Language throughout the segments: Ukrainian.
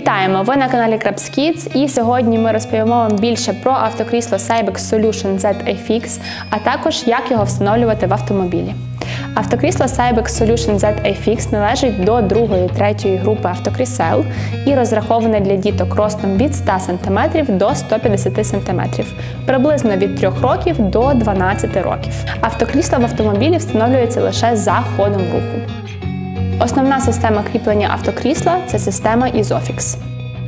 Вітаємо! Ви на каналі Krabs Kids, і сьогодні ми розповімо вам більше про автокрісло Cybex Solution ZA-Fix, а також як його встановлювати в автомобілі. Автокрісло Cybex Solution ZA-Fix належить до 2-3 групи автокрісел і розраховане для діток ростом від 100 см до 150 см, приблизно від 3 років до 12 років. Автокрісло в автомобілі встановлюється лише за ходом руху. Основна система кріплення автокрісла – це система Isofix.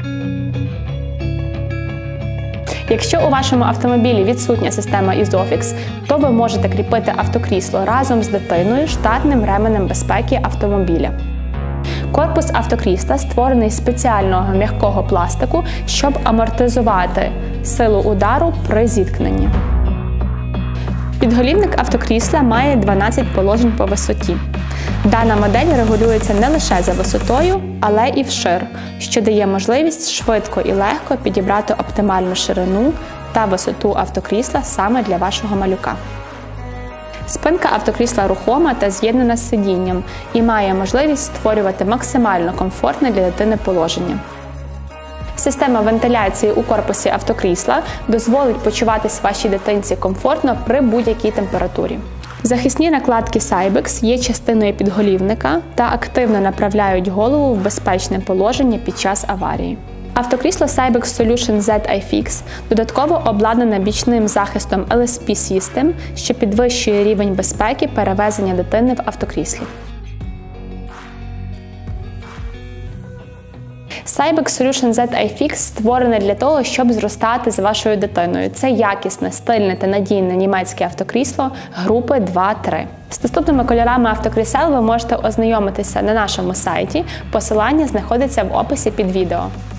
Якщо у вашому автомобілі відсутня система Isofix, то ви можете кріпити автокрісло разом з дитиною штатним ременем безпеки автомобіля. Корпус автокрісла створений з спеціального м'якого пластику, щоб амортизувати силу удару при зіткненні. Підголівник автокрісла має 12 положень по висоті. Дана модель регулюється не лише за висотою, але і вшир, що дає можливість швидко і легко підібрати оптимальну ширину та висоту автокрісла саме для вашого малюка. Спинка автокрісла рухома та з'єднана з сидінням і має можливість створювати максимально комфортне для дитини положення. Система вентиляції у корпусі автокрісла дозволить почуватись вашій дитинці комфортно при будь-якій температурі. Захисні накладки Cybex є частиною підголівника та активно направляють голову в безпечне положення під час аварії. Автокрісло Cybex Solution ZA-Fix додатково обладнане бічним захистом LSP System, що підвищує рівень безпеки перевезення дитини в автокріслі. Cybex Solution ZA-Fix створене для того, щоб зростати з вашою дитиною. Це якісне, стильне та надійне німецьке автокрісло групи 2-3. З доступними кольорами автокрісел ви можете ознайомитися на нашому сайті. Посилання знаходиться в описі під відео.